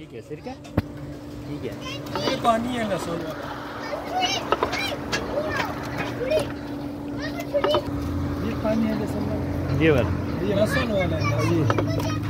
ठीक है सिरका ठीक है। ये पानी है लहसुन वाला। ये पानी है लहसुन वाला। ये वाला ये लहसुन वाला है।